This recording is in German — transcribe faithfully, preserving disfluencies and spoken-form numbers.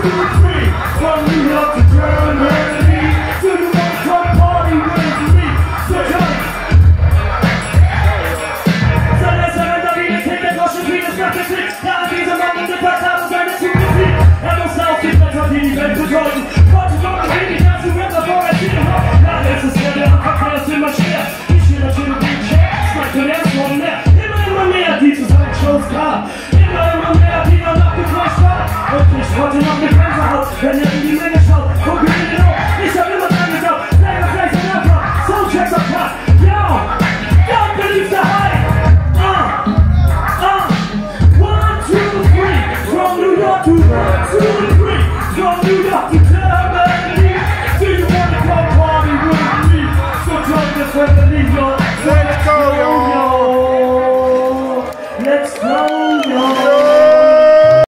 free. From New York to Germany. Do you want to come party with me? So come. So let's have a Wien, es hinter Groschen, wie das Ganze klickt. Da an diesem Mann in der Tag haben seine Züge fliegt. Er muss auf die Blätter, die die Welt bedeuten. Heute kommt er wenig dazu, Rapper vor der Tür. Ja, es ist schwer, der Verkehr ist immer schwer. Ich will natürlich den Chance, man kann erst noch mehr. Immer, immer mehr, dieses halt Shows klar. Immer, immer mehr, die noch nachgeflasht war. Und ich wollte noch eine Gänsehaut, wenn er in die Menge schaut. Guck mir den auf, ich hab immer dran geschaut. Selber vielleicht ein Rapper, Soundchecks auf Cut. Yo, God believes the hype. Uh, uh, one, two, three. From New York to two and three. From New York to Germany. Do you wanna come party with me? So join the family, yo. Let's go, yo. Let's go.